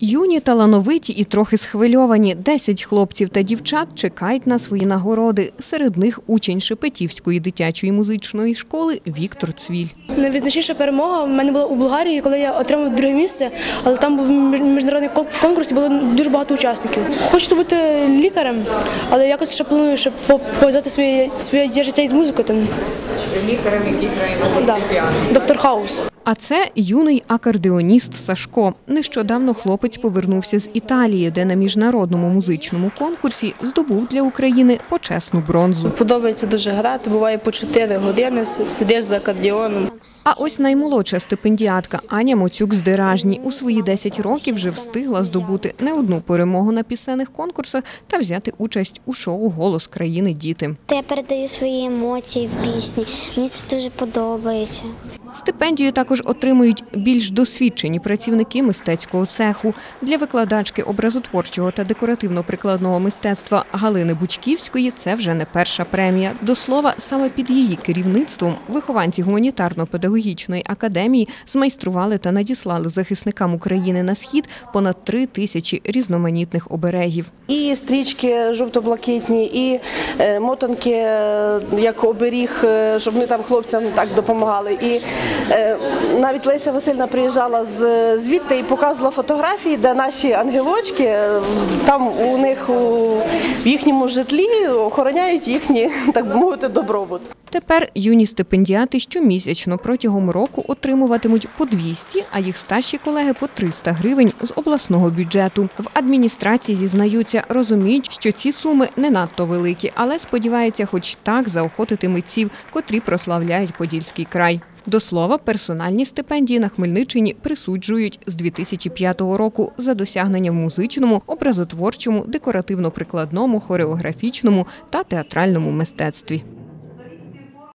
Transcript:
Юні, талановиті і трохи схвильовані. 10 хлопців та дівчат чекають на свої нагороди. Серед них учень Шепетівської дитячої музичної школи Віктор Цвіль. Найвизначніша перемога в мене була у Болгарії, коли я отримав друге місце, але там був міжнародний конкурс і було дуже багато учасників. Хочу бути лікарем, але якось ще планую, щоб пов'язати своє життя із музикою. Лікарем, який грає на фортепіано. Доктор Хаус. А це юний акордеоніст Сашко. Нещодавно хлопець повернувся з Італії, де на міжнародному музичному конкурсі здобув для України почесну бронзу. Подобається дуже грати, буває по 4 години, сидиш за акордеоном. А ось наймолодша стипендіатка Аня Моцюк з Деражні. У свої 10 років вже встигла здобути не одну перемогу на пісенних конкурсах та взяти участь у шоу «Голос країни діти». Я передаю свої емоції в пісні, мені це дуже подобається. Стипендію також отримують більш досвідчені працівники мистецького цеху. Для викладачки образотворчого та декоративно-прикладного мистецтва Галини Бучківської це вже не перша премія. До слова, саме під її керівництвом вихованці гуманітарно-педагогічної академії змайстрували та надіслали захисникам України на схід понад 3000 різноманітних оберегів. І стрічки жовто-блакитні, і мотанки, як оберіг, щоб ми там хлопцям так допомагали. І навіть Леся Васильівна приїжджала звідти і показувала фотографії, де наші ангелочки, там у них в їхньому житлі охороняють їхній, так би мовити, добробут. Тепер юні стипендіати щомісячно протягом року отримуватимуть по 200, а їх старші колеги по 300 гривень з обласного бюджету. В адміністрації зізнаються, розуміють, що ці суми не надто великі, але сподіваються хоч так заохотити митців, котрі прославляють Подільський край. До слова, персональні стипендії на Хмельниччині присуджують з 2005 року за досягнення в музичному, образотворчому, декоративно-прикладному, хореографічному та театральному мистецтві.